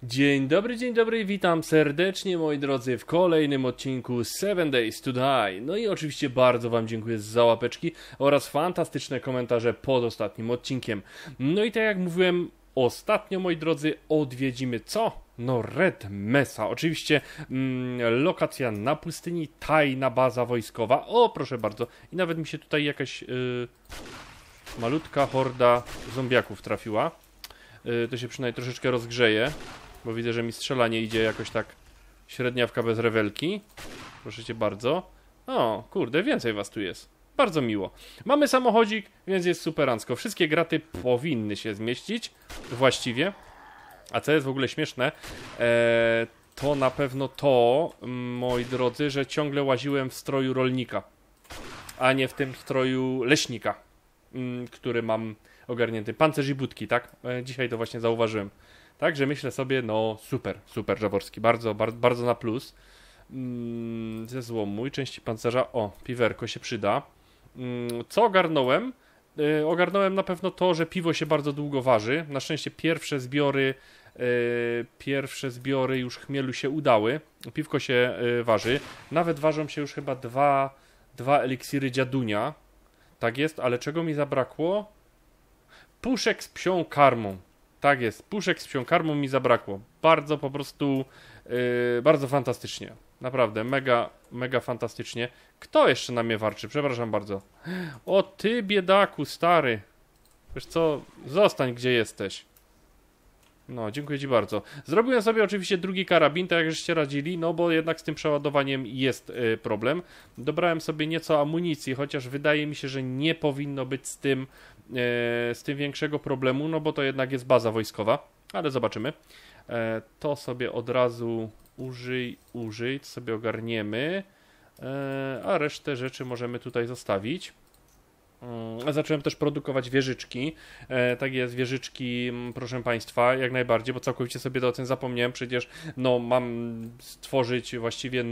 Dzień dobry, witam serdecznie moi drodzy w kolejnym odcinku 7 Days to Die. No i oczywiście bardzo wam dziękuję za łapeczki oraz fantastyczne komentarze pod ostatnim odcinkiem. No i tak jak mówiłem, ostatnio moi drodzy odwiedzimy co? No Red Mesa, oczywiście lokacja na pustyni, tajna baza wojskowa, o proszę bardzo. I nawet mi się tutaj jakaś malutka horda zombiaków trafiła. To się przynajmniej troszeczkę rozgrzeje. Bo widzę, że mi strzelanie idzie jakoś tak średniawka bez rewelki. Proszę cię bardzo. O, kurde, więcej was tu jest. Bardzo miło. Mamy samochodzik, więc jest superancko. Wszystkie graty powinny się zmieścić. Właściwie. A co jest w ogóle śmieszne, to na pewno to, moi drodzy, że ciągle łaziłem w stroju rolnika. A nie w tym stroju leśnika, który mam ogarnięty. Pancerz i budki, tak? Dzisiaj to właśnie zauważyłem. Także myślę sobie, no super Jaworski, bardzo na plus. Ze złomu i części pancerza, o, piwerko się przyda. Co ogarnąłem? Ogarnąłem na pewno to, że piwo się bardzo długo waży. Na szczęście pierwsze zbiory już chmielu się udały. Piwko się waży. Nawet ważą się już chyba dwa eliksiry dziadunia. Tak jest, ale czego mi zabrakło? Puszek z psią karmą. Tak jest, puszek z psią karmą mi zabrakło. Bardzo po prostu, bardzo fantastycznie. Naprawdę, mega fantastycznie. Kto jeszcze na mnie warczy? Przepraszam bardzo. O ty biedaku, stary. Wiesz co, zostań gdzie jesteś. No, dziękuję ci bardzo. Zrobiłem sobie oczywiście drugi karabin, tak jak żeście radzili, no bo jednak z tym przeładowaniem jest problem. Dobrałem sobie nieco amunicji, chociaż wydaje mi się, że nie powinno być z tym większego problemu, no bo to jednak jest baza wojskowa, ale zobaczymy. To sobie od razu użyj, to sobie ogarniemy, a resztę rzeczy możemy tutaj zostawić. Zacząłem też produkować wieżyczki. Tak jest, wieżyczki, proszę Państwa, jak najbardziej, bo całkowicie sobie o tym zapomniałem. Przecież no, mam stworzyć właściwie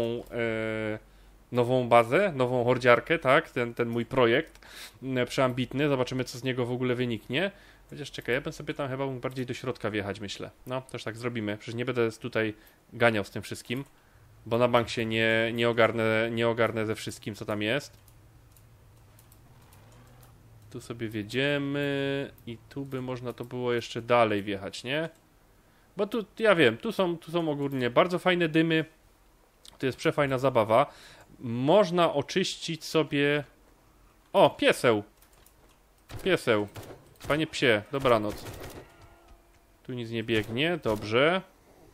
nową bazę, nową hordziarkę, tak? Ten mój projekt przeambitny. Zobaczymy, co z niego w ogóle wyniknie. Chociaż czekaj, ja bym sobie tam chyba mógł bardziej do środka wjechać, myślę. No, też tak zrobimy. Przecież nie będę tutaj ganiał z tym wszystkim, bo na bank się nie ogarnę ze wszystkim, co tam jest. Tu sobie wjedziemy i tu by można to było jeszcze dalej wjechać, nie? Bo tu, ja wiem, tu są ogólnie bardzo fajne dymy. To jest przefajna zabawa. Można oczyścić sobie... O, pieseł! Pieseł. Panie psie, dobranoc. Tu nic nie biegnie, dobrze.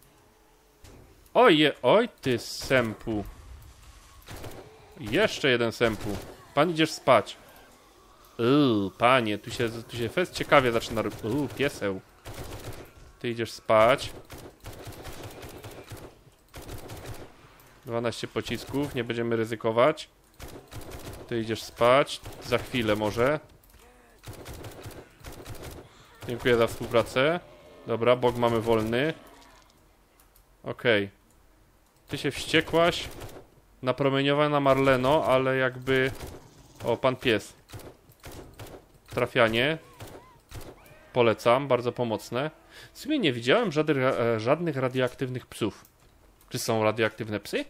Oj ty sępu. Jeszcze jeden sępu. Pan idziesz spać. Panie, tu się fest ciekawie zaczyna robić. Pieseł. Ty idziesz spać. 12 pocisków, nie będziemy ryzykować. Ty idziesz spać. Za chwilę może. Dziękuję za współpracę. Dobra, bok mamy wolny. Okej. Ty się wściekłaś. Napromieniowana Marleno, ale jakby... O, pan pies. Trafianie. Polecam, bardzo pomocne. W sumie nie widziałem żadnych radioaktywnych psów. Czy są radioaktywne psy?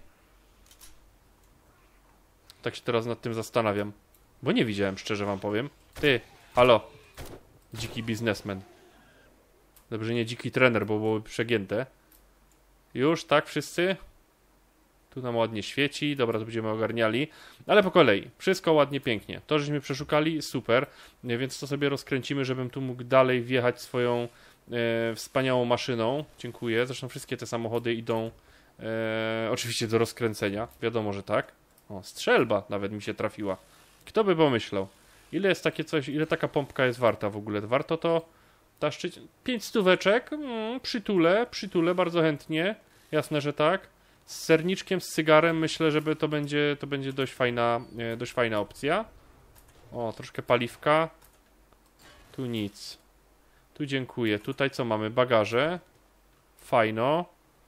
Tak się teraz nad tym zastanawiam. Bo nie widziałem, szczerze wam powiem. Ty, halo. Dziki biznesmen. Dobrze, nie dziki trener, bo byłoby przegięte. Już, tak, wszyscy? Tu nam ładnie świeci, dobra, to będziemy ogarniali. Ale po kolei, wszystko ładnie, pięknie. To, żeśmy przeszukali, super. Więc to sobie rozkręcimy, żebym tu mógł dalej wjechać swoją wspaniałą maszyną. Dziękuję. Zresztą wszystkie te samochody idą oczywiście do rozkręcenia. Wiadomo, że tak. O, strzelba nawet mi się trafiła. Kto by pomyślał? Ile jest takie coś, ile taka pompka jest warta w ogóle? Warto to taszczyć? 5 stóweczek? Przytulę bardzo chętnie. Jasne, że tak. Z serniczkiem, z cygarem myślę, że to będzie dość fajna opcja. O, troszkę paliwka. Tu nic. Tu dziękuję. Tutaj co mamy? Bagaże. Fajno.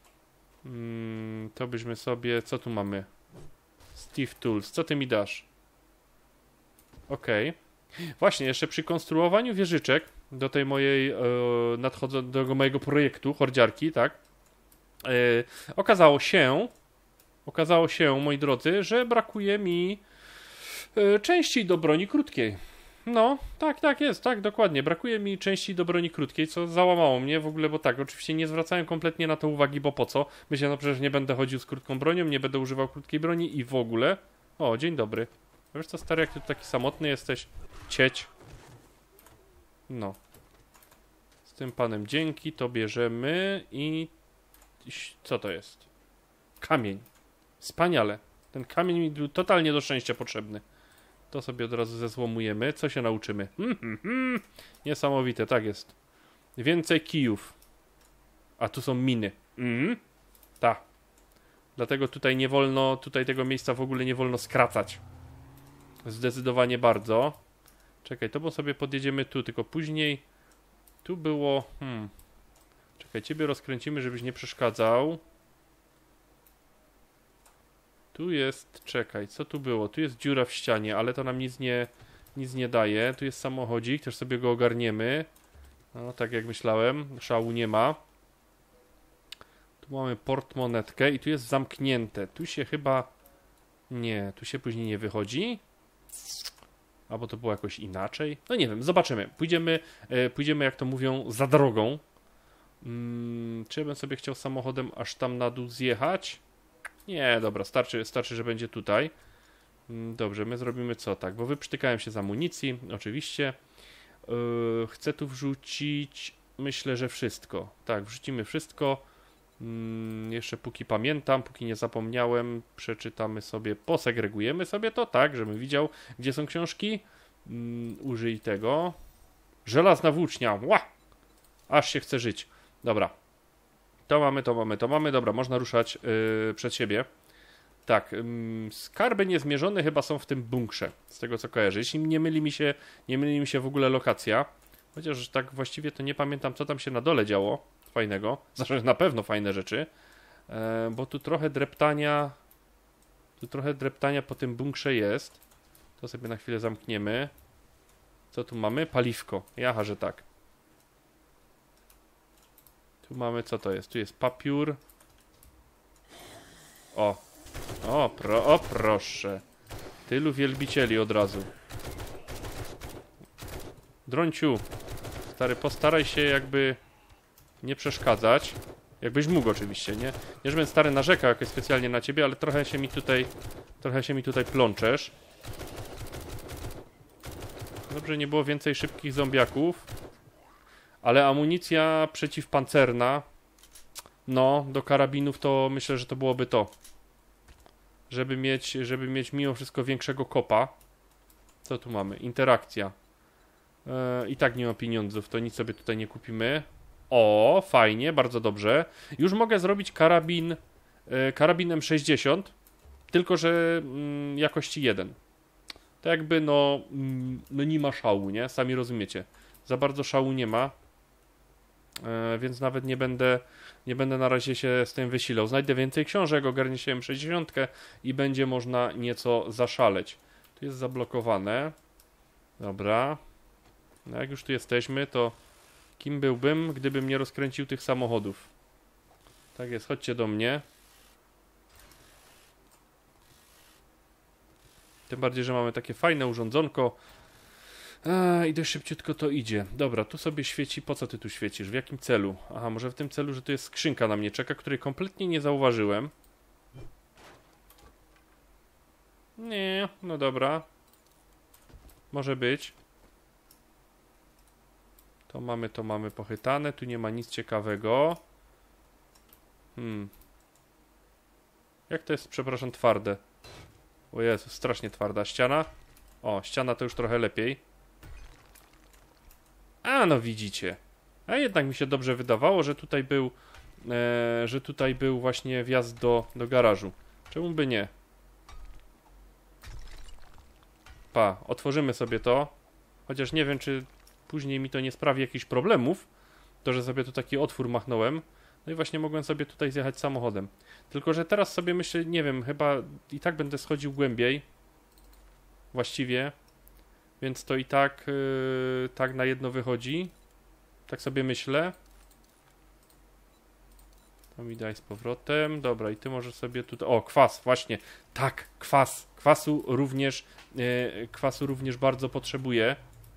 To byśmy sobie... Co tu mamy? Steve Tools. Co ty mi dasz? Okej. Właśnie, jeszcze przy konstruowaniu wieżyczek do tej mojej do mojego projektu hordziarki, tak? Okazało się, moi drodzy, że brakuje mi części do broni krótkiej. No, tak jest, tak, dokładnie. Brakuje mi części do broni krótkiej, co załamało mnie w ogóle, bo tak, oczywiście nie zwracałem kompletnie na to uwagi, bo po co? Myślę, no przecież nie będę chodził z krótką bronią, nie będę używał krótkiej broni i w ogóle. O, dzień dobry. Wiesz co, stary, jak ty tu taki samotny jesteś? Cieć. No. Z tym panem dzięki, to bierzemy i... Co to jest? Kamień. Wspaniale. Ten kamień mi był totalnie do szczęścia potrzebny. To sobie od razu zezłomujemy. Co się nauczymy? Niesamowite, tak jest. Więcej kijów. A tu są miny. Tak. Dlatego tutaj nie wolno, tutaj tego miejsca w ogóle nie wolno skracać. Zdecydowanie bardzo. Czekaj, to bo sobie podjedziemy tu, tylko później tu było... Czekaj, ciebie rozkręcimy, żebyś nie przeszkadzał. Tu jest... Czekaj, co tu było? Tu jest dziura w ścianie, ale to nam nic nie daje. Tu jest samochodzik, też sobie go ogarniemy. No, tak jak myślałem. Szału nie ma. Tu mamy portmonetkę i tu jest zamknięte. Tu się chyba... Nie, tu się później nie wychodzi. Albo to było jakoś inaczej. No nie wiem, zobaczymy. Pójdziemy, jak to mówią, za drogą. Czy ja bym sobie chciał samochodem aż tam na dół zjechać? Nie, dobra, starczy, że będzie tutaj. Dobrze, my zrobimy co? Tak, bo wyprztykałem się z amunicji, oczywiście. Chcę tu wrzucić, myślę, że wszystko. Tak, wrzucimy wszystko. Jeszcze póki pamiętam, póki nie zapomniałem, przeczytamy sobie, posegregujemy sobie to, tak, żebym widział, gdzie są książki. Użyj tego. Żelazna włócznia. Ła! Aż się chce żyć. Dobra. To mamy. Dobra, można ruszać przed siebie. Tak, skarby niezmierzone chyba są w tym bunkrze, z tego co kojarzę. Jeśli nie myli mi się w ogóle lokacja. Chociaż tak właściwie to nie pamiętam, co tam się na dole działo fajnego. Zresztą na pewno fajne rzeczy. Bo tu trochę dreptania po tym bunkrze jest. To sobie na chwilę zamkniemy. Co tu mamy? Paliwko. Jaha, że tak. Tu mamy, co to jest? Tu jest papiur. O, proszę. Tylu wielbicieli od razu. Dronciu. Stary, postaraj się jakby nie przeszkadzać. Jakbyś mógł oczywiście, nie? Nie, żebym stary narzekał jakoś specjalnie na ciebie, ale trochę się mi tutaj plączesz. Dobrze, nie było więcej szybkich zombiaków. Ale amunicja przeciwpancerna, no, do karabinów to myślę, że to byłoby to. Żeby mieć mimo wszystko większego kopa. Co tu mamy? Interakcja. I tak nie ma pieniądzów, to nic sobie tutaj nie kupimy. O, fajnie, bardzo dobrze. Już mogę zrobić karabinem 60, tylko że jakości 1. To jakby no nie ma szału, nie? Sami rozumiecie. Za bardzo szału nie ma. Więc nawet nie będę na razie się z tym wysilał. Znajdę więcej książek, ogarnię się M60 i będzie można nieco zaszaleć. Tu jest zablokowane. Dobra. No jak już tu jesteśmy, to kim byłbym, gdybym nie rozkręcił tych samochodów? Tak jest, chodźcie do mnie. Tym bardziej, że mamy takie fajne urządzonko. I dość szybciutko to idzie. Dobra, tu sobie świeci. Po co ty tu świecisz? W jakim celu? Aha, może w tym celu, że tu jest skrzynka na mnie czeka, której kompletnie nie zauważyłem. Nie, no dobra. Może być. To mamy pochytane. Tu nie ma nic ciekawego. Jak to jest, przepraszam, twarde? O Jezu, strasznie twarda ściana. O, ściana to już trochę lepiej. A, no widzicie. A jednak mi się dobrze wydawało, że tutaj był właśnie wjazd do garażu. Czemu by nie? Otworzymy sobie to. Chociaż nie wiem, czy później mi to nie sprawi jakichś problemów. To, że sobie tu taki otwór machnąłem. No i właśnie mogłem sobie tutaj zjechać samochodem. Tylko, że teraz sobie myślę, nie wiem, chyba i tak będę schodził głębiej. Właściwie. więc to i tak, tak na jedno wychodzi. Tak sobie myślę. To mi daj z powrotem. Dobra, i ty możesz sobie tutaj... O, kwas, właśnie. Tak, kwas. Kwasu również bardzo potrzebuję.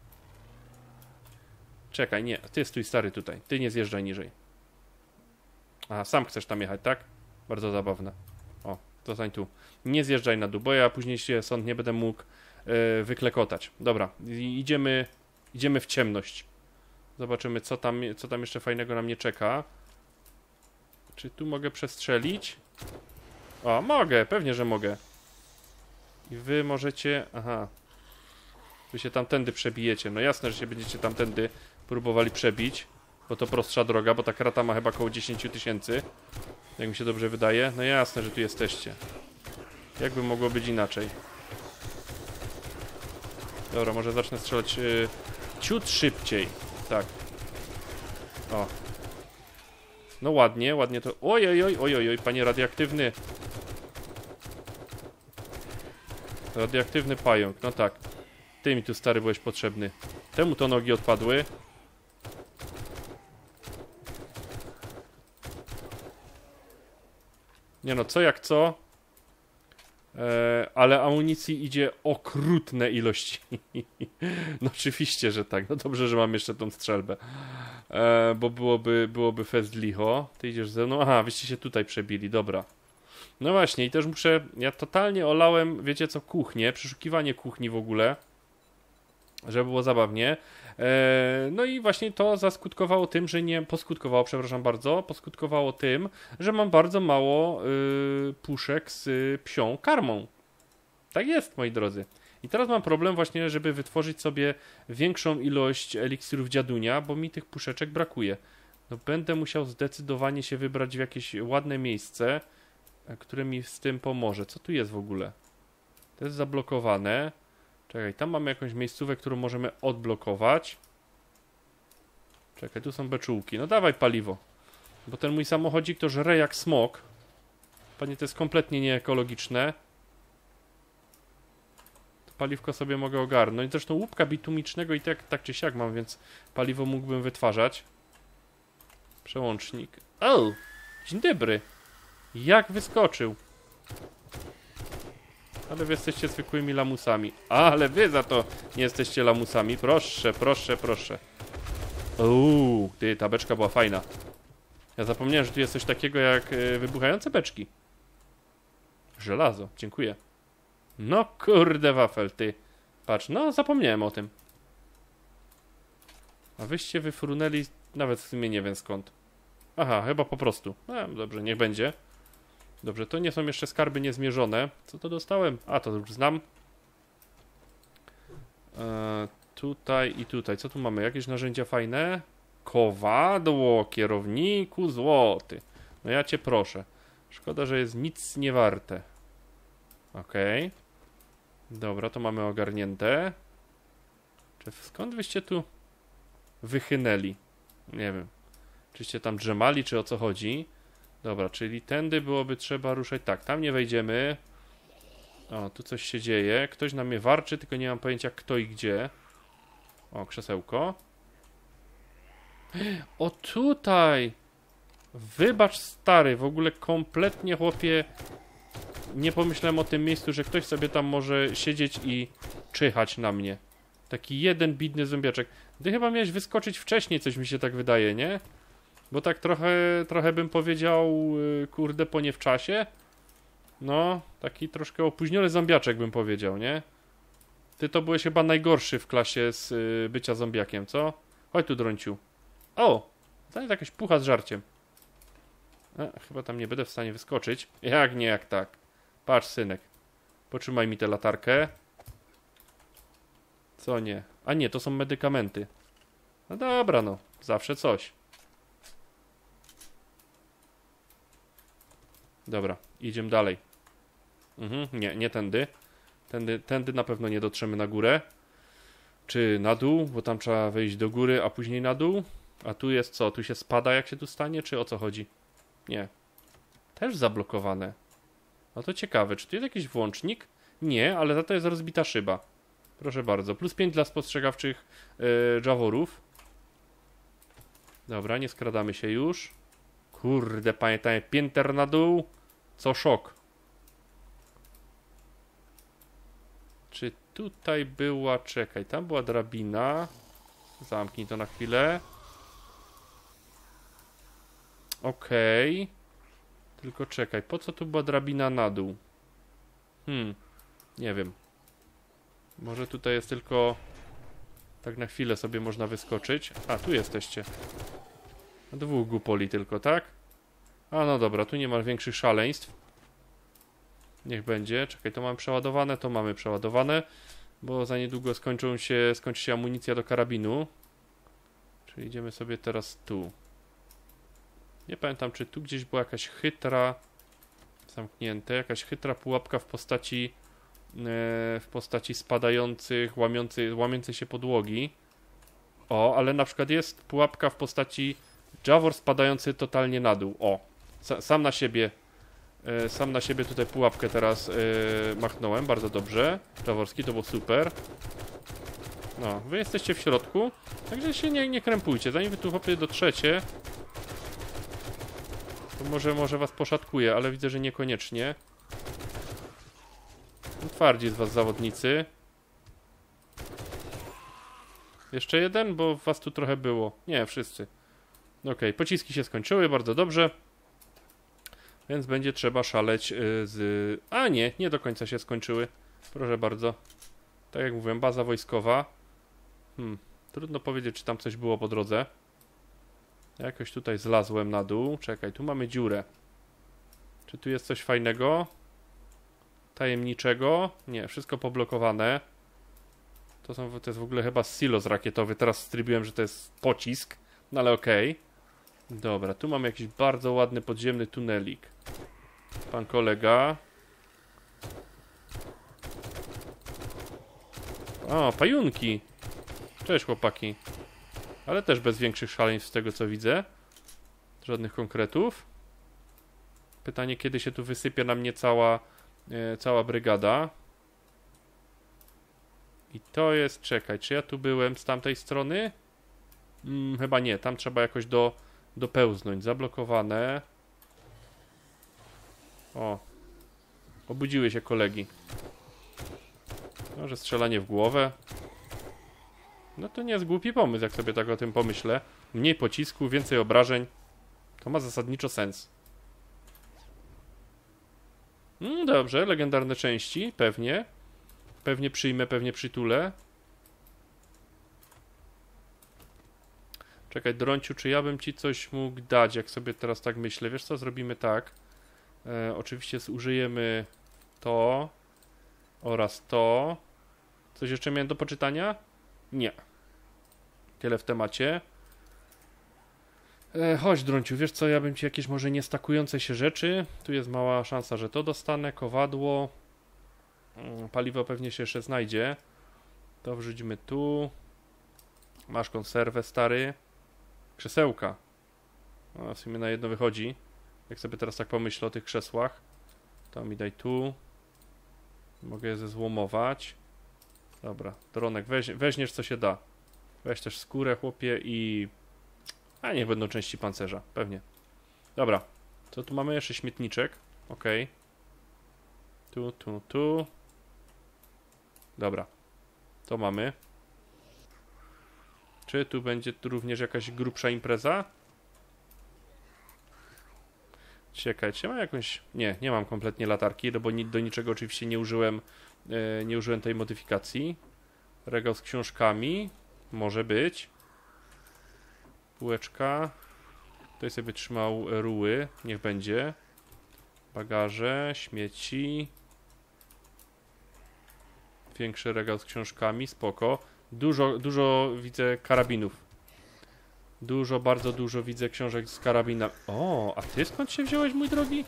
Czekaj, nie. Ty stój stary tutaj. Ty nie zjeżdżaj niżej. Aha, sam chcesz tam jechać, tak? Bardzo zabawne. O, zostań tu. Nie zjeżdżaj na dół, bo ja później się stąd nie będę mógł wyklekotać. Dobra, idziemy w ciemność. Zobaczymy, co tam jeszcze fajnego na mnie czeka. Czy tu mogę przestrzelić? O, mogę, pewnie, że mogę. I wy możecie... Aha. Wy się tamtędy przebijecie. No jasne, że się będziecie tamtędy próbowali przebić. Bo to prostsza droga, bo ta krata ma chyba około 10 000. Jak mi się dobrze wydaje. No jasne, że tu jesteście. Jakby mogło być inaczej. Dobra, może zacznę strzelać ciut szybciej. Tak. O. No ładnie, ładnie to... Oj, panie radioaktywny. Radioaktywny pająk, no tak. Ty mi tu, stary, byłeś potrzebny. Temu to nogi odpadły. Nie no, co jak co. Ale amunicji idzie okrutne ilości. No oczywiście, że tak. No dobrze, że mam jeszcze tą strzelbę. Bo byłoby fest licho. Ty idziesz ze mną. Aha, wyście się tutaj przebili, dobra. No właśnie, i też muszę... Ja totalnie olałem, wiecie co, kuchnię. Przeszukiwanie kuchni w ogóle. Żeby było zabawnie. No i właśnie to zaskutkowało tym, że nie... Poskutkowało, przepraszam bardzo. Poskutkowało tym, że mam bardzo mało puszek z psią karmą. Tak jest, moi drodzy. I teraz mam problem właśnie, żeby wytworzyć sobie większą ilość eliksirów dziadunia, bo mi tych puszeczek brakuje. No będę musiał zdecydowanie się wybrać w jakieś ładne miejsce, które mi z tym pomoże. Co tu jest w ogóle? To jest zablokowane. Czekaj, tam mamy jakąś miejscówkę, którą możemy odblokować. Czekaj, tu są beczułki. No dawaj paliwo. Bo ten mój samochodzik to żre jak smok. Panie, to jest kompletnie nieekologiczne. To paliwko sobie mogę ogarnąć. Zresztą łupka bitumicznego i tak czy siak mam, więc paliwo mógłbym wytwarzać. Przełącznik. O! Dzień dobry. Jak wyskoczył. Ale wy jesteście zwykłymi lamusami. Ale wy za to nie jesteście lamusami. Proszę, proszę, proszę. Ty, ta beczka była fajna. Ja zapomniałem, że tu jest coś takiego jak wybuchające beczki. Żelazo, dziękuję. No kurde wafel, ty. Patrz, no zapomniałem o tym. A wyście wyfrunęli nawet w sumie nie wiem skąd. Aha, chyba po prostu. Dobrze, niech będzie. Dobrze, to nie są jeszcze skarby niezmierzone. Co to dostałem? A, to już znam. Tutaj i tutaj. Co tu mamy? Jakieś narzędzia fajne? Kowadło, kierowniku złoty. No ja cię proszę. Szkoda, że jest nic nie warte. Okej. Dobra, to mamy ogarnięte. Skąd wyście tu wychynęli? Nie wiem. Czyście tam drzemali, czy o co chodzi? Dobra, czyli tędy byłoby trzeba ruszać. Tak, tam nie wejdziemy. O, tu coś się dzieje. Ktoś na mnie warczy, tylko nie mam pojęcia kto i gdzie. O, krzesełko. O, tutaj! Wybacz, stary, w ogóle kompletnie, chłopie, nie pomyślałem o tym miejscu, że ktoś sobie tam może siedzieć i czyhać na mnie. Taki jeden bidny zombiaczek. Ty chyba miałeś wyskoczyć wcześniej, coś mi się tak wydaje, nie? Bo tak trochę bym powiedział, kurde, po nie w czasie. No, taki troszkę opóźniony zombiaczek bym powiedział, nie? Ty to byłeś chyba najgorszy w klasie z bycia zombiakiem, co? Chodź tu, dronciu. O! To jest jakaś pucha z żarciem. Chyba tam nie będę w stanie wyskoczyć. Jak nie, jak tak. Patrz, synek. Potrzymaj mi tę latarkę. Co nie? A nie, to są medykamenty. No dobra, no. Zawsze coś. Dobra, idziemy dalej. Nie tędy. Tędy na pewno nie dotrzemy na górę. Czy na dół, bo tam trzeba wejść do góry, a później na dół. A tu jest co? Tu się spada, jak się tu stanie, czy o co chodzi? Nie. Też zablokowane. No to ciekawe, czy tu jest jakiś włącznik? Nie, ale za to jest rozbita szyba. Proszę bardzo. Plus 5 dla spostrzegawczych Jaworów. Dobra, nie skradamy się już. Kurde, pamiętaj, pięter na dół. Co szok. Czy tutaj była... Czekaj, tam była drabina. Zamknij to na chwilę. Okej. Tylko czekaj, po co tu była drabina na dół? Nie wiem. Może tutaj jest tylko... Tak na chwilę sobie można wyskoczyć. A, tu jesteście. Dwóch głupoli tylko, tak? A, no dobra, tu nie ma większych szaleństw. Niech będzie. Czekaj, to mamy przeładowane, to mamy przeładowane. Bo za niedługo skończy się amunicja do karabinu. Czyli idziemy sobie teraz tu. Nie pamiętam, czy tu gdzieś była jakaś chytra... Zamknięte, jakaś chytra pułapka w postaci spadających, łamiącej się podłogi. O, ale na przykład jest pułapka w postaci Jawor spadający totalnie na dół. O, sam na siebie tutaj pułapkę teraz machnąłem, bardzo dobrze. Jaworski, to było super. No, wy jesteście w środku, także się nie krępujcie. Zanim wy tu chłopie dotrzecie, to może was poszatkuje, ale widzę, że niekoniecznie. Twardzi z was zawodnicy. Jeszcze jeden, bo was tu trochę było. Nie, wszyscy. Okej, pociski się skończyły, bardzo dobrze. Więc będzie trzeba szaleć z... A nie do końca się skończyły. Proszę bardzo. Tak jak mówiłem, baza wojskowa. Trudno powiedzieć, czy tam coś było po drodze. Jakoś tutaj zlazłem na dół. Czekaj, tu mamy dziurę. Czy tu jest coś fajnego? Tajemniczego? Nie, wszystko poblokowane. To jest w ogóle chyba silos rakietowy. Teraz strybiłem, że to jest pocisk. No ale okej. Dobra, tu mamy jakiś bardzo ładny podziemny tunelik. Pan kolega. O, pajunki. Cześć chłopaki. Ale też bez większych szaleństw z tego co widzę. Żadnych konkretów. Pytanie, kiedy się tu wysypie na mnie cała brygada. I to jest, czekaj, czy ja tu byłem z tamtej strony? Chyba nie, tam trzeba jakoś dopełznąć. Zablokowane. O. Obudziły się kolegi. Może strzelanie w głowę. No to nie jest głupi pomysł, jak sobie tak o tym pomyślę. Mniej pocisku, więcej obrażeń. To ma zasadniczo sens. Dobrze, legendarne części, pewnie. Pewnie przyjmę, pewnie przytulę. Czekaj, Dronciu, czy ja bym ci coś mógł dać, jak sobie teraz tak myślę? Wiesz co, zrobimy tak. Oczywiście zużyjemy to oraz to. Coś jeszcze miałem do poczytania? Nie. Tyle w temacie. Chodź, Dronciu, wiesz co, ja bym ci jakieś może niestakujące się rzeczy. Tu jest mała szansa, że to dostanę. Kowadło. Paliwo pewnie się jeszcze znajdzie. To wrzućmy tu. Masz konserwę, stary. Krzesełka. No, w sumie na jedno wychodzi. Jak sobie teraz tak pomyślę o tych krzesłach. To mi daj tu. Mogę je zezłomować. Dobra, Dronek, weźmiesz co się da. Weź też skórę, chłopie, i... A niech będą części pancerza, pewnie. Dobra, co tu mamy? Jeszcze śmietniczek. Okej. Tu. Dobra, to mamy. Czy tu będzie również jakaś grubsza impreza? Czekaj, czy mam jakąś... Nie mam kompletnie latarki, bo do niczego oczywiście nie użyłem tej modyfikacji. Regał z książkami. Może być. Półeczka. Tutaj sobie trzymał ruły. Niech będzie. Bagaże, śmieci. Większy regał z książkami. Spoko. Dużo widzę karabinów. Bardzo dużo widzę książek z karabina. O, a ty skąd się wziąłeś, mój drogi?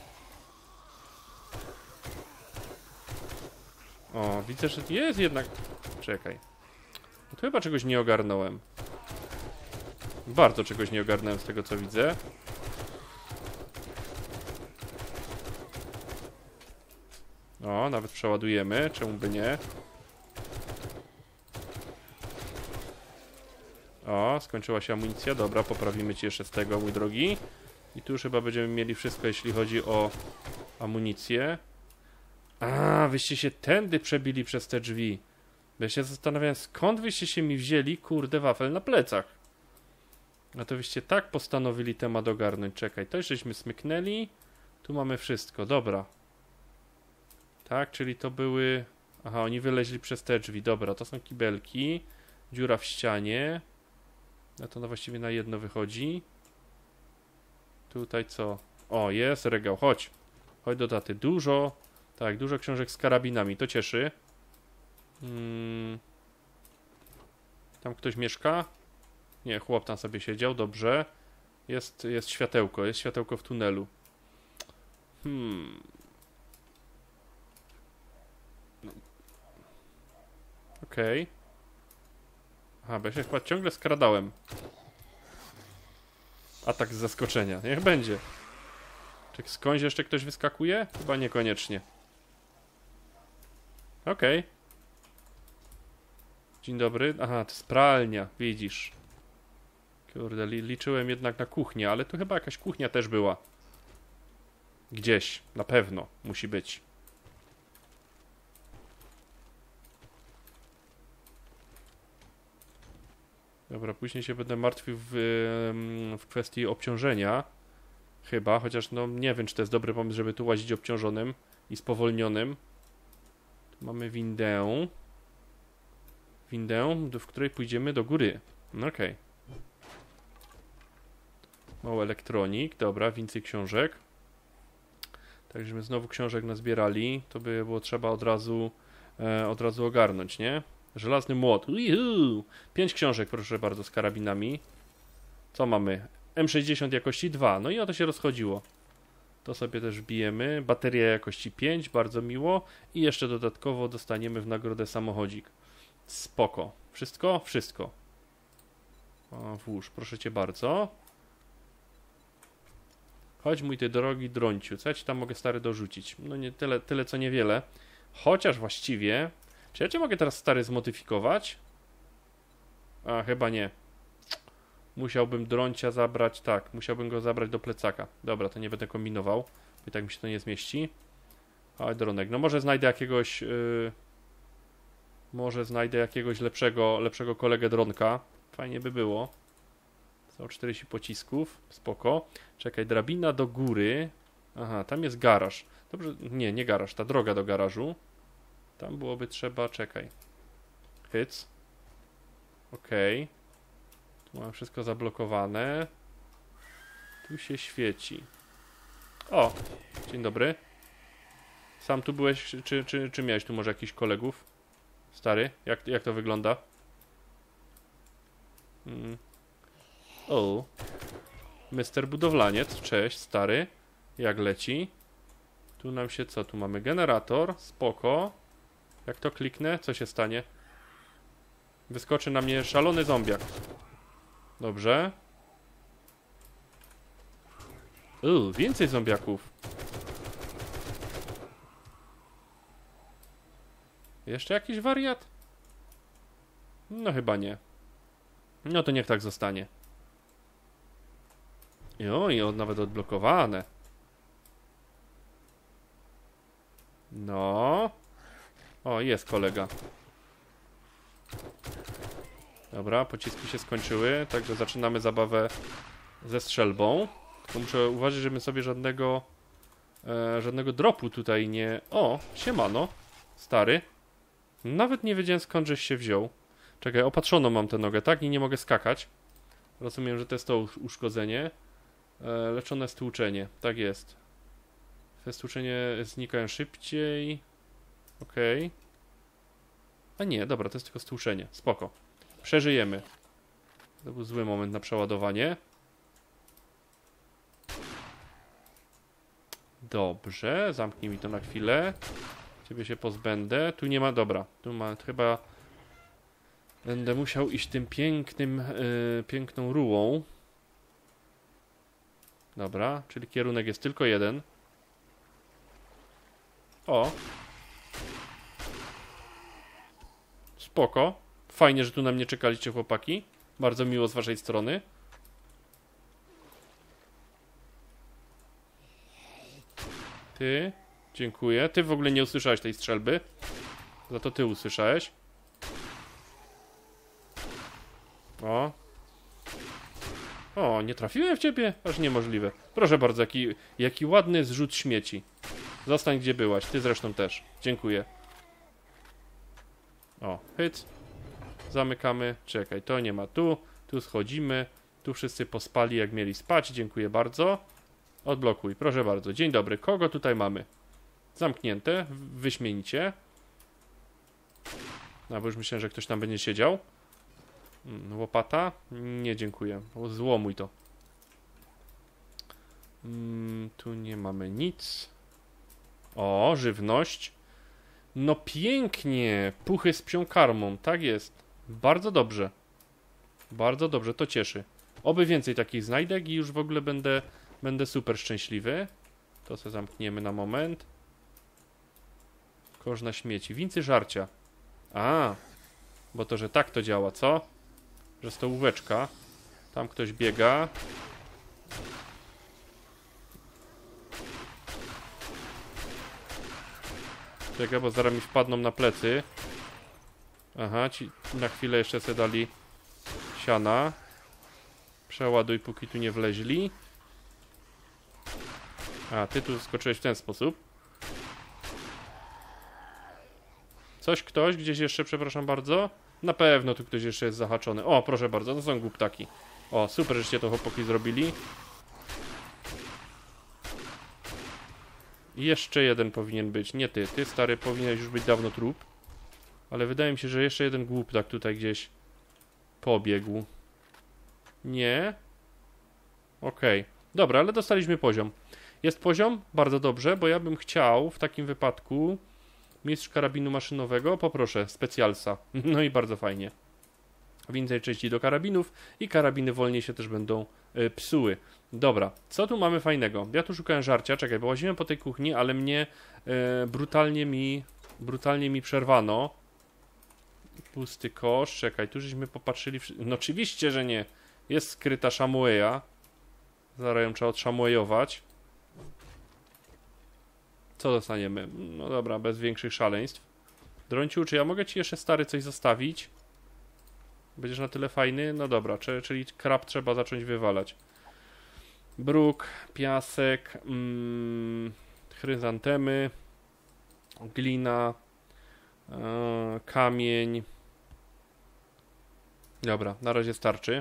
O, widzę, że jest jednak... Czekaj. No to chyba czegoś nie ogarnąłem. Bardzo czegoś nie ogarnąłem z tego, co widzę. O, nawet przeładujemy. Czemu by nie? O, skończyła się amunicja. Dobra, poprawimy ci jeszcze z tego, mój drogi. I tu już chyba będziemy mieli wszystko, jeśli chodzi o amunicję. A, wyście się tędy przebili przez te drzwi. Bo ja się zastanawiałem, skąd wyście się mi wzięli, kurde, wafel na plecach. A to wyście tak postanowili temat ogarnąć. Czekaj, to żeśmy smyknęli. Tu mamy wszystko, dobra. Tak, czyli to były... Aha, oni wyleźli przez te drzwi. Dobra, to są kibelki. Dziura w ścianie. A to no właściwie na jedno wychodzi. Tutaj co? O, jest regał, chodź. Chodź do taty. Dużo. Tak, dużo książek z karabinami. To cieszy. Tam ktoś mieszka? Nie, chłop tam sobie siedział, dobrze. Jest światełko w tunelu. Okej. Aha, bo ja się chyba ciągle skradałem. Atak z zaskoczenia. Niech będzie. Czy skądś jeszcze ktoś wyskakuje? Chyba niekoniecznie. Okej. Dzień dobry. Aha, to jest pralnia, widzisz. Kurde, liczyłem jednak na kuchnię, ale tu chyba jakaś kuchnia też była. Gdzieś, na pewno, musi być. Dobra, później się będę martwił w kwestii obciążenia. Chyba, chociaż no nie wiem, czy to jest dobry pomysł, żeby tu łazić obciążonym i spowolnionym. Tu mamy windę. W której pójdziemy do góry. Okej. Mały elektronik, dobra, więcej książek. Tak, żeśmy znowu książek nazbierali, to by było trzeba od razu ogarnąć, nie? Żelazny młot. 5 książek, proszę bardzo, z karabinami. Co mamy? M60 jakości 2. No i o to się rozchodziło. To sobie też wbijemy. Bateria jakości 5, bardzo miło. I jeszcze dodatkowo dostaniemy w nagrodę samochodzik. Spoko. Wszystko? Wszystko. O, włóż, proszę cię bardzo. Chodź, mój ty drogi dronciu. Co ja ci tam mogę, stary, dorzucić? No nie tyle co niewiele. Chociaż właściwie... Czy ja cię mogę teraz, stary, zmodyfikować? A, chyba nie. Musiałbym droncia zabrać, tak. Musiałbym go zabrać do plecaka. Dobra, to nie będę kombinował. Bo i tak mi się to nie zmieści. Ale dronek. No może znajdę jakiegoś... może znajdę jakiegoś lepszego kolegę dronka. Fajnie by było. Są 40 pocisków. Spoko. Czekaj, drabina do góry. Aha, tam jest garaż. Dobrze, nie garaż, ta droga do garażu. Tam byłoby trzeba, czekaj. Hyc. Okej. Tu mam wszystko zablokowane. Tu się świeci. O! Dzień dobry. Sam tu byłeś, czy miałeś tu może jakichś kolegów? Stary, jak to wygląda? O. Mister Budowlaniec, cześć, stary. Jak leci? Tu nam się co? Tu mamy generator, spoko. Jak to kliknę, co się stanie? Wyskoczy na mnie szalony zombiak. Dobrze. Więcej zombiaków. Jeszcze jakiś wariat? No chyba nie. No to niech tak zostanie. I nawet odblokowane. No. O, jest kolega. Dobra, pociski się skończyły, także zaczynamy zabawę ze strzelbą. Tylko muszę uważać, żebym sobie żadnego dropu tutaj nie... O, siemano, stary. Nawet nie wiedziałem, skąd żeś się wziął. Czekaj, opatrzoną mam tę nogę, tak? I nie mogę skakać. Rozumiem, że to jest to uszkodzenie. Leczone stłuczenie, tak jest. Te stłuczenie znikają szybciej. Okej. A nie, dobra, to jest tylko stłuczenie. Spoko. Przeżyjemy. To był zły moment na przeładowanie. Dobrze, zamknij mi to na chwilę. Ciebie się pozbędę. Tu nie ma, dobra. Tu ma, chyba będę musiał iść tym piękną rułą. Dobra, czyli kierunek jest tylko jeden. O. Spoko. Fajnie, że tu na mnie czekaliście, chłopaki. Bardzo miło z waszej strony. Ty, dziękuję. Ty w ogóle nie usłyszałeś tej strzelby. Za to ty usłyszałeś. O. O, nie trafiłem w ciebie? Aż niemożliwe. Proszę bardzo, jaki ładny zrzut śmieci. Zostań gdzie byłaś, ty zresztą też. Dziękuję. O, hyc. Zamykamy. Czekaj, to nie ma tu. Tu schodzimy. Tu wszyscy pospali jak mieli spać. Dziękuję bardzo. Odblokuj, proszę bardzo. Dzień dobry. Kogo tutaj mamy? Zamknięte. Wyśmienicie. No, bo już myślałem, że ktoś tam będzie siedział. Łopata? Nie, dziękuję. Złomuj to. Tu nie mamy nic. O, żywność. No pięknie. Puchy z psią karmą. Tak jest. Bardzo dobrze. Bardzo dobrze, to cieszy. Oby więcej takich znajdek i już w ogóle będę super szczęśliwy. To sobie zamkniemy na moment. Kosz na śmieci. Wincy żarcia. A, bo to, że tak to działa, co? Że stołóweczka. Tam ktoś biega. Czekaj, bo zaraz mi wpadną na plecy. Aha, ci na chwilę jeszcze sobie dali siana. Przeładuj, póki tu nie wleźli. A, ty tu skoczyłeś w ten sposób. Ktoś gdzieś jeszcze, przepraszam bardzo. Na pewno tu ktoś jeszcze jest zahaczony. O, proszę bardzo, to są głuptaki. O, super, żeście to chłopaki zrobili. I jeszcze jeden powinien być. Nie ty, ty stary powinieneś już być dawno trup. Ale wydaje mi się, że jeszcze jeden głuptak tutaj gdzieś pobiegł. Nie? Okej. Dobra, ale dostaliśmy poziom. Jest poziom? Bardzo dobrze, bo ja bym chciał w takim wypadku mistrz karabinu maszynowego, poproszę, specjalsa. No i bardzo fajnie. Więcej części do karabinów i karabiny wolniej się też będą psuły. Dobra, co tu mamy fajnego? Ja tu szukałem żarcia, czekaj, bo łaziłem po tej kuchni, ale mnie brutalnie mi przerwano. Pusty kosz, czekaj, tu żeśmy popatrzyli. No oczywiście, że nie. Jest skryta Shamueya. Zaraz ją trzeba odshamueyować. Co dostaniemy? No dobra, bez większych szaleństw. Dronciu, czy ja mogę ci jeszcze stary coś zostawić? Będziesz na tyle fajny? No dobra, czyli krab trzeba zacząć wywalać. Bruk, piasek, chryzantemy, glina, kamień. Dobra, na razie starczy.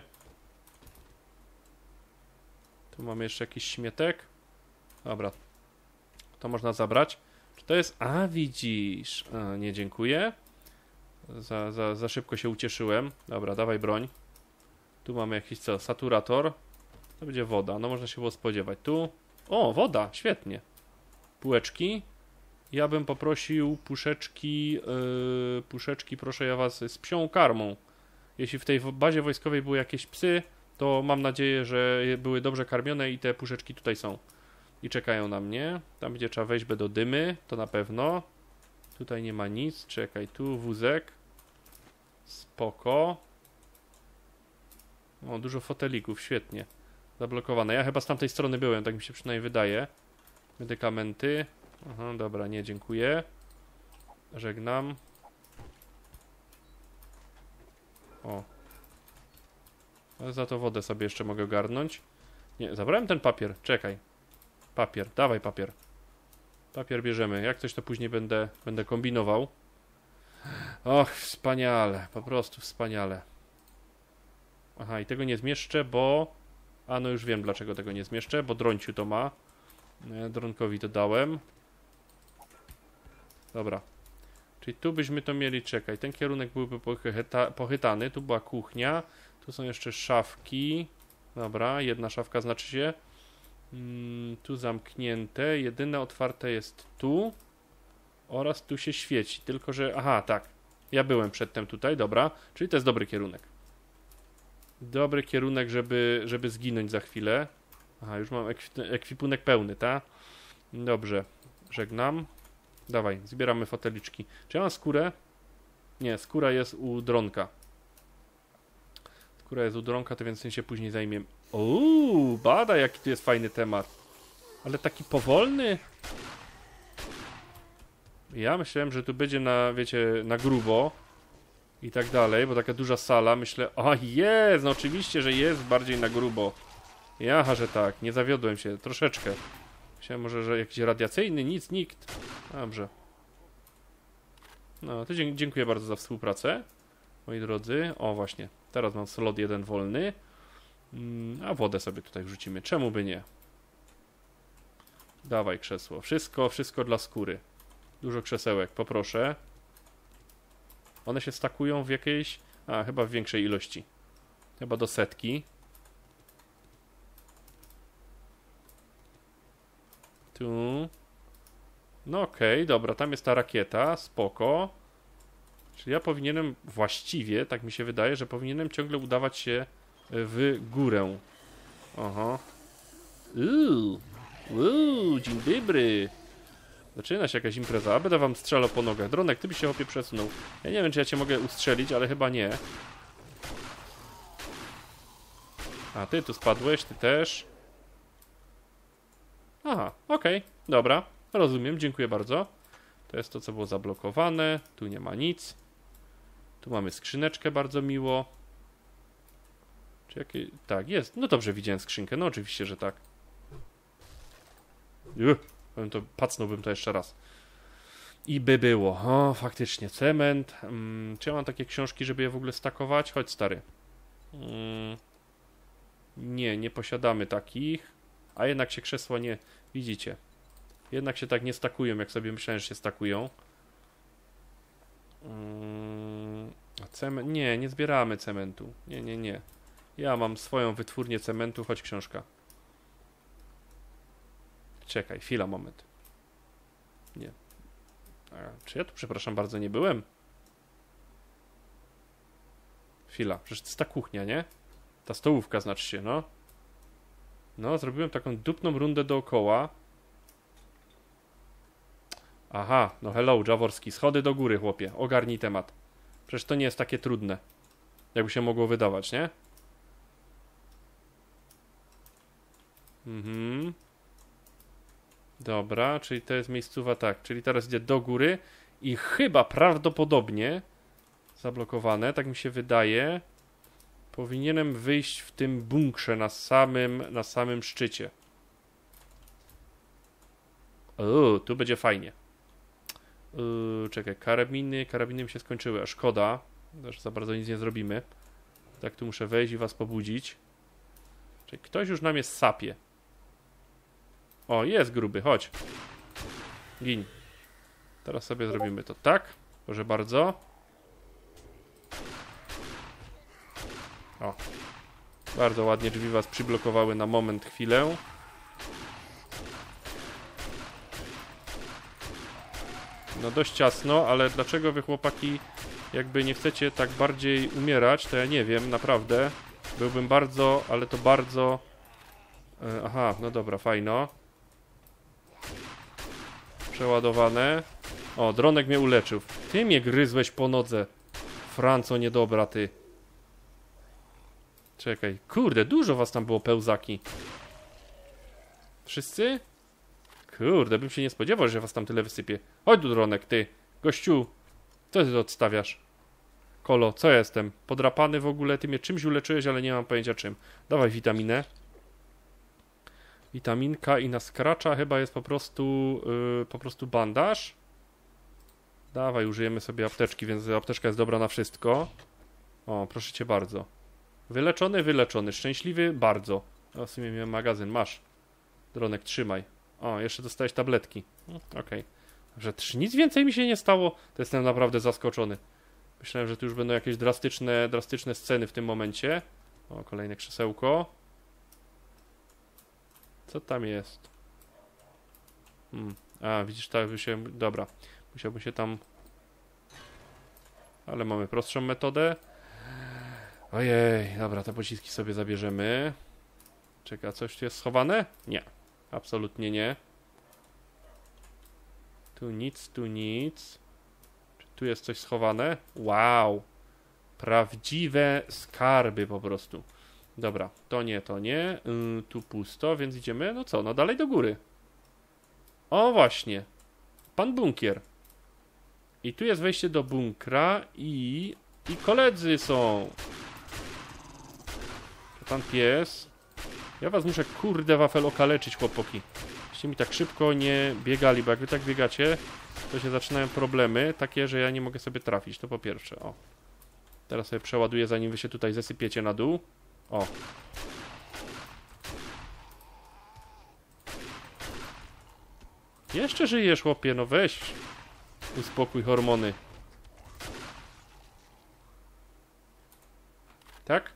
Tu mamy jeszcze jakiś śmietek. Dobra, to można zabrać. Czy to jest... A, widzisz. A, nie, dziękuję. Za szybko się ucieszyłem. Dobra, dawaj broń. Tu mamy jakiś co? Saturator. To będzie woda. No można się było spodziewać. Tu... O, woda. Świetnie. Półeczki. Ja bym poprosił puszeczki... puszeczki, proszę ja was, z psią karmą. Jeśli w tej bazie wojskowej były jakieś psy, to mam nadzieję, że były dobrze karmione i te puszeczki tutaj są. I czekają na mnie. Tam gdzie trzeba wejść do dymy, to na pewno. Tutaj nie ma nic. Czekaj, tu wózek. Spoko. O, dużo fotelików, świetnie. Zablokowane. Ja chyba z tamtej strony byłem, tak mi się przynajmniej wydaje. Medykamenty. Aha, dobra, nie, dziękuję. Żegnam. O. Ale za to wodę sobie jeszcze mogę garnąć. Nie, zabrałem ten papier. Czekaj. Papier, dawaj papier. Papier bierzemy. Jak coś to później będę kombinował. Och, wspaniale. Po prostu wspaniale. Aha, i tego nie zmieszczę, bo... A, no już wiem, dlaczego tego nie zmieszczę, bo Dronciu to ma. Dronkowi to dałem. Dobra. Czyli tu byśmy to mieli, czekaj, ten kierunek byłby pochytany, tu była kuchnia, tu są jeszcze szafki. Dobra, jedna szafka znaczy się. Tu zamknięte, jedyne otwarte jest tu. Oraz tu się świeci, tylko że... Aha, tak. Ja byłem przedtem tutaj, dobra. Czyli to jest dobry kierunek. Dobry kierunek, żeby zginąć za chwilę. Aha, już mam ekwipunek pełny, tak? Dobrze, żegnam. Dawaj, zbieramy foteliczki. Czy ja mam skórę? Nie, skóra jest u Dronka. Skóra jest u Dronka, to więc się później zajmiem. Uuu, bada, jaki tu jest fajny temat. Ale taki powolny. Ja myślałem, że tu będzie na, wiecie, na grubo. I tak dalej, bo taka duża sala. Myślę, o jest, no oczywiście, że jest bardziej na grubo. Jaha, że tak, nie zawiodłem się, troszeczkę. Myślałem może, że jakiś radiacyjny, nic, nikt. Dobrze. No, to dziękuję bardzo za współpracę, moi drodzy. O, właśnie, teraz mam slot jeden wolny. A wodę sobie tutaj wrzucimy, czemu by nie? Dawaj krzesło, wszystko dla skóry. Dużo krzesełek, poproszę. One się stakują w jakiejś... A, chyba w większej ilości. Chyba do 100. Tu. No okej, dobra, tam jest ta rakieta, spoko. Czyli ja powinienem właściwie, tak mi się wydaje, że powinienem ciągle udawać się w górę. Oho. Dzień dobry. Zaczyna się jakaś impreza, będę wam strzelał po nogach. Dronek, ty byś się chłopie przesunął. Ja nie wiem, czy ja cię mogę ustrzelić, ale chyba nie. A, ty tu spadłeś, ty też. Aha, okej, dobra. Rozumiem, dziękuję bardzo. To jest to, co było zablokowane. Tu nie ma nic. Tu mamy skrzyneczkę, bardzo miło. Czy jakie... Tak, jest. No dobrze, widziałem skrzynkę. No oczywiście, że tak. Pacnąłbym to jeszcze raz. I by było. O, faktycznie, cement. Czy ja mam takie książki, żeby je w ogóle stakować? Chodź, stary. Nie posiadamy takich. A jednak się krzesła nie... Widzicie. Jednak się tak nie stakują, jak sobie myślałem, że się stakują. A cement... Nie zbieramy cementu. Nie. Ja mam swoją wytwórnię cementu. Chodź, książka. Czekaj, chwila, moment. Nie. Czy ja tu, przepraszam bardzo, nie byłem? Chwila, przecież to jest ta kuchnia, nie? Ta stołówka, znaczy się, no. No, zrobiłem taką dupną rundę dookoła. Aha, no hello, Jaworski. Schody do góry, chłopie. Ogarnij temat. Przecież to nie jest takie trudne. Jakby się mogło wydawać, nie? Dobra, czyli to jest miejscowa, tak. Czyli teraz idzie do góry i chyba prawdopodobnie zablokowane, tak mi się wydaje. Powinienem wyjść w tym bunkrze na samym szczycie. O, tu będzie fajnie. Czekaj, karabiny mi się skończyły, a szkoda. Też za bardzo nic nie zrobimy. Tak, tu muszę wejść i was pobudzić. Czyli ktoś już nam jest sapie. O, jest gruby, chodź. Gin. Teraz sobie zrobimy to tak. Proszę bardzo. O. Bardzo ładnie drzwi was przyblokowały na moment, chwilę. No dość ciasno, ale dlaczego wy, chłopaki, jakby nie chcecie tak bardziej umierać, to ja nie wiem, naprawdę. Byłbym bardzo, ale to bardzo... Aha, no dobra, fajno. Przeładowane. O, dronek mnie uleczył. Ty mnie gryzłeś po nodze. Franco, niedobra, ty. Czekaj, kurde, dużo was tam było, pełzaki. Wszyscy? Kurde, bym się nie spodziewał, że was tam tyle wysypie. Chodź tu, dronek, ty. Gościu, co ty tu odstawiasz? Kolo, co ja jestem? Podrapany w ogóle, ty mnie czymś uleczyłeś, ale nie mam pojęcia czym. Dawaj witaminę. Witaminka i na skracza chyba jest po prostu bandaż. Dawaj, użyjemy sobie apteczki, więc apteczka jest dobra na wszystko. O, proszę cię bardzo. Wyleczony, szczęśliwy, bardzo. O, w sumie miałem magazyn, masz. Dronek, trzymaj. O, jeszcze dostałeś tabletki. Okej. Że nic więcej mi się nie stało, to jestem naprawdę zaskoczony. Myślałem, że tu już będą jakieś drastyczne sceny w tym momencie. O, kolejne krzesełko. Co tam jest? A, widzisz, tak by się... Dobra. Musiałbym się tam... Ale mamy prostszą metodę. Ojej, dobra, te pociski sobie zabierzemy. Czeka, coś tu jest schowane? Nie. Absolutnie nie. Tu nic. Czy tu jest coś schowane? Wow. Prawdziwe skarby po prostu. Dobra, to nie, to nie. Tu pusto, więc idziemy, no co, no dalej do góry. O, właśnie. Pan bunkier. I tu jest wejście do bunkra i koledzy są. To pan pies. Ja was muszę, kurde, wafel okaleczyć, chłopaki. Żeście mi tak szybko nie biegali, bo jak wy tak biegacie, to się zaczynają problemy, takie, że ja nie mogę sobie trafić, to po pierwsze, o. Teraz sobie przeładuję, zanim wy się tutaj zesypiecie na dół. O. Jeszcze żyjesz, chłopie, no weź. Uspokój hormony. Tak?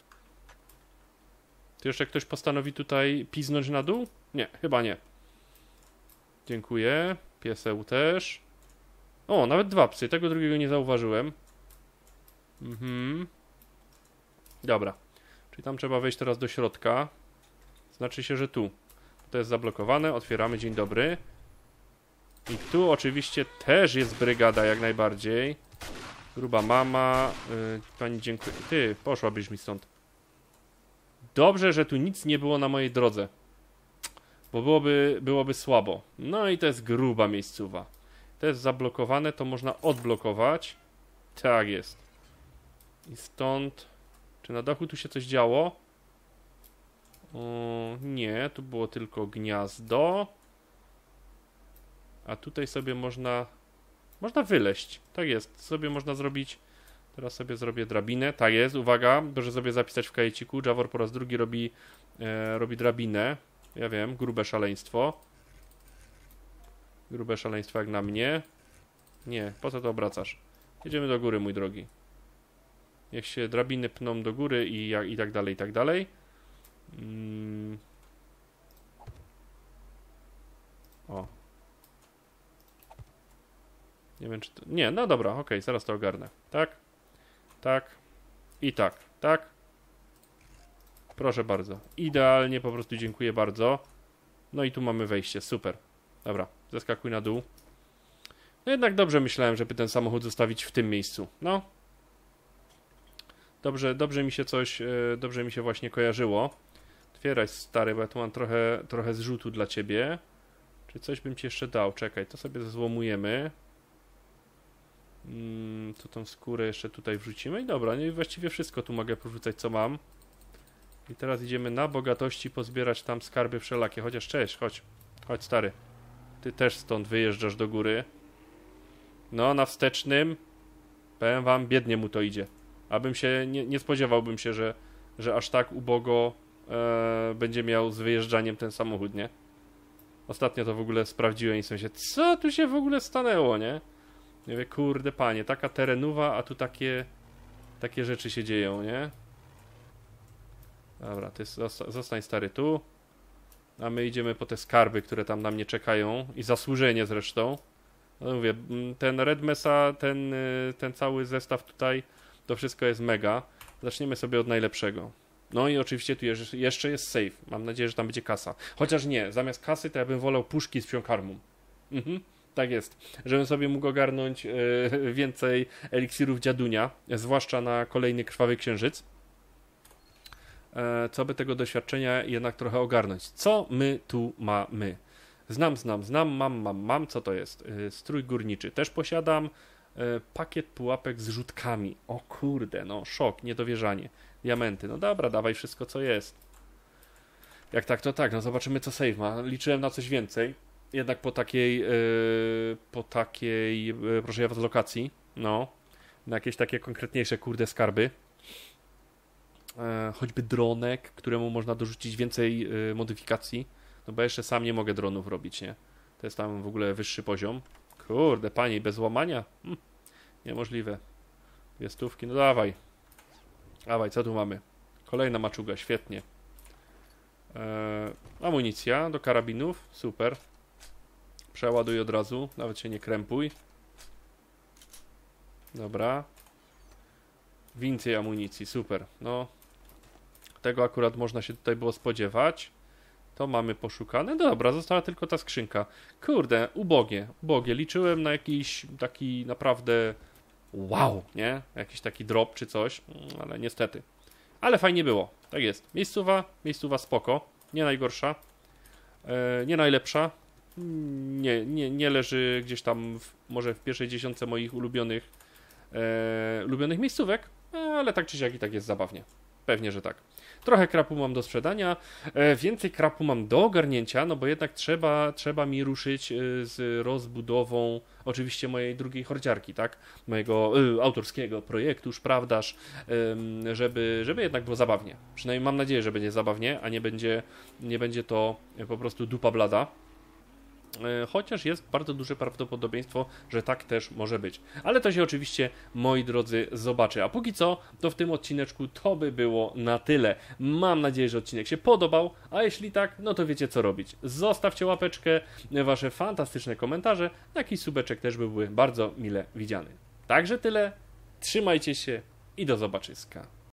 To jeszcze ktoś postanowi tutaj piznąć na dół? Nie, chyba nie. Dziękuję. Pieseł też. O, nawet 2 psy. Tego drugiego nie zauważyłem. Dobra. Czyli tam trzeba wejść teraz do środka. Znaczy się, że tu. To jest zablokowane. Otwieramy. Dzień dobry. I tu oczywiście też jest brygada jak najbardziej. Gruba mama. Pani dziękuję. Ty, poszłabyś mi stąd. Dobrze, że tu nic nie było na mojej drodze. Bo byłoby słabo. No i to jest gruba miejscowa. To jest zablokowane, to można odblokować. Tak jest. I stąd... Czy na dachu tu się coś działo? Nie, tu było tylko gniazdo. A tutaj sobie można wyleźć. Tak jest, sobie można zrobić. Teraz sobie zrobię drabinę. Tak jest, uwaga, proszę sobie zapisać w kajeciku. Javor po raz drugi robi drabinę. Ja wiem, grube szaleństwo. Grube szaleństwo jak na mnie. Nie, po co to obracasz? Jedziemy do góry, mój drogi. Niech się drabiny pną do góry i tak dalej, i tak dalej. O. Nie wiem, czy to... Nie, no dobra, okej, zaraz to ogarnę. Tak, tak i tak, tak. Proszę bardzo. Idealnie, po prostu dziękuję bardzo. No i tu mamy wejście, super. Dobra, zeskakuj na dół. No jednak dobrze myślałem, żeby ten samochód zostawić w tym miejscu. No. Dobrze mi się dobrze mi się właśnie kojarzyło. Otwieraj, stary, bo ja tu mam trochę zrzutu dla ciebie. Czy coś bym ci jeszcze dał? Czekaj, to sobie złomujemy. To tą skórę jeszcze tutaj wrzucimy. I dobra, no i właściwie wszystko tu mogę porzucać, co mam. I teraz idziemy na bogatości pozbierać tam skarby wszelakie. Chociaż cześć, chodź. Chodź, stary. Ty też stąd wyjeżdżasz do góry. No, na wstecznym. Powiem wam, biednie mu to idzie. Abym się, nie spodziewałbym się, że aż tak ubogo będzie miał z wyjeżdżaniem ten samochód, nie? Ostatnio to w ogóle sprawdziłem i sobie się, co tu się w ogóle stanęło, nie? Nie wiem, kurde panie, taka terenowa, a tu takie rzeczy się dzieją, nie? Dobra, ty zostań, stary, tu. A my idziemy po te skarby, które tam na mnie czekają. I zasłużenie zresztą. No mówię, ten Red Mesa, ten cały zestaw tutaj, to wszystko jest mega. Zaczniemy sobie od najlepszego. No i oczywiście tu jeszcze jest safe. Mam nadzieję, że tam będzie kasa. Chociaż nie, zamiast kasy to ja bym wolał puszki z psiąkarmą. Tak jest. Żebym sobie mógł ogarnąć więcej eliksirów dziadunia. Zwłaszcza na kolejny krwawy księżyc. Co by tego doświadczenia jednak trochę ogarnąć. Co my tu mamy? Znam, mam. Co to jest? Strój górniczy. Też posiadam. Pakiet pułapek z rzutkami. O kurde, no szok, niedowierzanie. Diamenty. No dobra, dawaj wszystko, co jest. Jak tak, to tak. No zobaczymy, co save ma. Liczyłem na coś więcej. Jednak po takiej proszę ja was, lokacji. No. Na jakieś takie konkretniejsze, kurde, skarby. Choćby dronek, któremu można dorzucić więcej modyfikacji. No bo jeszcze sam nie mogę dronów robić, nie? To jest tam w ogóle wyższy poziom. Kurde, panie, bez łamania? Niemożliwe. 2 stówki, no dawaj. Dawaj, co tu mamy? Kolejna maczuga, świetnie. Amunicja do karabinów, super. Przeładuj od razu, nawet się nie krępuj. Dobra. Więcej amunicji, super. No, tego akurat można się tutaj było spodziewać. To mamy poszukane. No dobra, została tylko ta skrzynka. Kurde, ubogie. Liczyłem na jakiś taki naprawdę wow, nie? Jakiś taki drop czy coś, ale niestety. Ale fajnie było, tak jest. Miejscowa spoko, nie najgorsza, nie najlepsza. Nie leży gdzieś tam może w pierwszej dziesiątce moich ulubionych miejscówek, ale tak czy siak i tak jest zabawnie. Pewnie, że tak. Trochę krapu mam do sprzedania, więcej krapu mam do ogarnięcia, no bo jednak trzeba mi ruszyć z rozbudową oczywiście mojej drugiej hordziarki, tak? Mojego autorskiego projektu, prawdaż, żeby jednak było zabawnie. Przynajmniej mam nadzieję, że będzie zabawnie, a nie będzie to po prostu dupa blada. Chociaż jest bardzo duże prawdopodobieństwo, że tak też może być. Ale to się oczywiście, moi drodzy, zobaczy. A póki co, to w tym odcineczku to by było na tyle. Mam nadzieję, że odcinek się podobał, a jeśli tak, no to wiecie co robić. Zostawcie łapeczkę, wasze fantastyczne komentarze, jakiś subeczek też by były bardzo mile widziany. Także tyle, trzymajcie się i do zobaczyska.